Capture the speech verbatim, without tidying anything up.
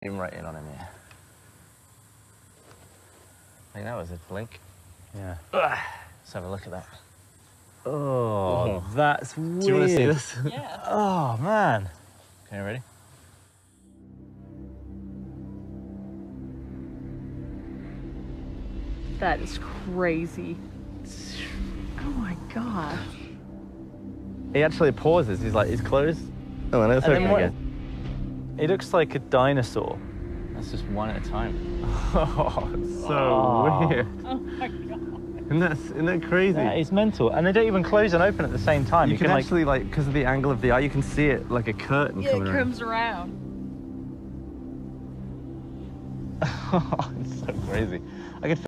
Zoom right in on him here. I think that was a blink. Yeah. Ugh. Let's have a look at that. Oh, Oh. that's weird. Do you want to see this? Yeah. Oh, man. Okay, ready? That is crazy. Oh my god. He actually pauses. He's like, he's closed. Oh, and it's And okay then what- again. He looks like a dinosaur. That's just one at a time. Oh, it's so Oh. weird. Oh my god. Isn't that, isn't that crazy? That is mental. And they don't even close and open at the same time. you, You, can, can, like, actually, like, because of the angle of the eye, you can see it like a curtain Yeah, it coming around. comes around. oh, it's so crazy. I could